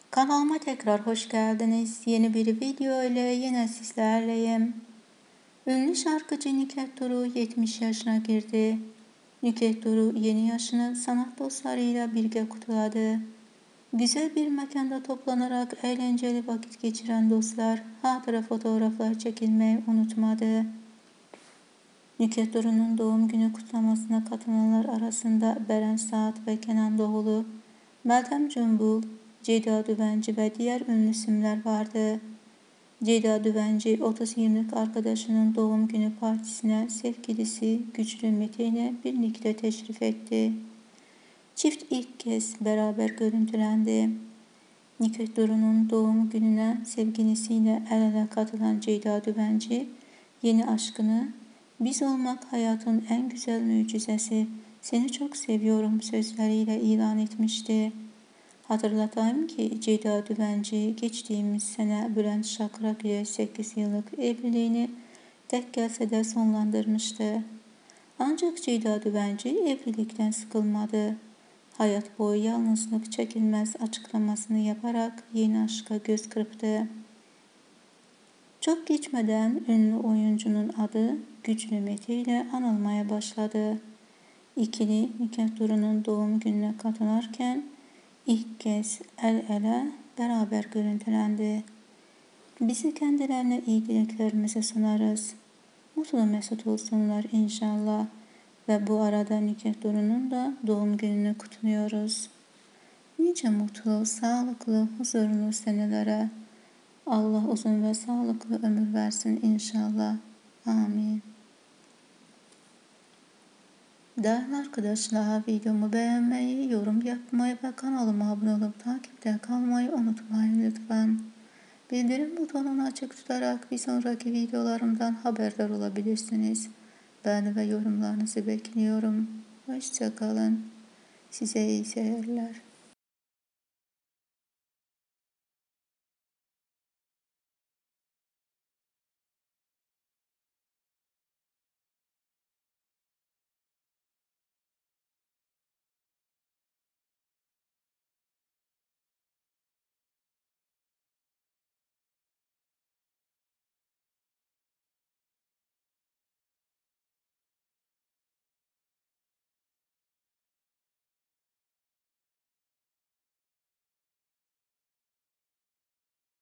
Kanalıma tekrar hoş geldiniz. Yeni bir video ile yine sizlerleyim. Ünlü şarkıcı Nükhet Duru 70 yaşına girdi. Nükhet Duru yeni yaşını sanat dostlarıyla birlikte kutladı. Güzel bir mekanda toplanarak eğlenceli vakit geçiren dostlar hatıra fotoğraflar çekilmeyi unutmadı. Nükhet Duru'nun doğum günü kutlamasına katılanlar arasında Beren Saat ve Kenan Doğulu, Meltem Cumbul, Ceyda Düvenci ve diğer ünlü isimler vardı. Ceyda Düvenci 30 yıllık arkadaşının doğum günü partisine sevgilisi Güçlü Mete ile birlikte teşrif etti. Çift ilk kez beraber görüntülendi. Nükhet Duru'nun doğum gününe sevgilisiyle el ele katılan Ceyda Düvenci, yeni aşkını "Biz olmak hayatın en güzel mucizesi, seni çok seviyorum" sözleriyle ilan etmişti. Hatırlatayım ki Ceyda Düvenci geçtiğimiz sene Bülent Şakrak ile 8 yıllık evliliğini tek gelse de sonlandırmıştı. Ancak Ceyda Düvenci evlilikten sıkılmadı. Hayat boyu yalnızlık çekilmez açıklamasını yaparak yeni aşka göz kırptı. Çok geçmeden ünlü oyuncunun adı Güçlü Mete ile anılmaya başladı. İkili Nükhet Duru'nun doğum gününe katılırken ilk kez el ele beraber görüntülendi. Bizi kendilerine iyi dileklerimizi sunarız. Mutlu mesut olsunlar inşallah. Ve bu arada Nükhet Duru'nun da doğum gününü kutluyoruz. Nice mutlu, sağlıklı, huzurlu senelere Allah uzun ve sağlıklı ömür versin inşallah. Amin. Değerli arkadaşlar, videomu beğenmeyi, yorum yapmayı ve kanalıma abone olup takipte kalmayı unutmayın lütfen. Bildirim butonunu açık tutarak bir sonraki videolarımdan haberdar olabilirsiniz. Beğeni ve yorumlarınızı bekliyorum. Hoşça kalın. Size iyi seyirler.